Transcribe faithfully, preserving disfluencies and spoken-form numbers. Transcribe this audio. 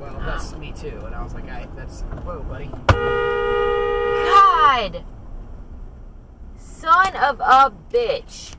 well, that's me too. And I was like, I, that's, whoa, buddy. God! Son of a bitch.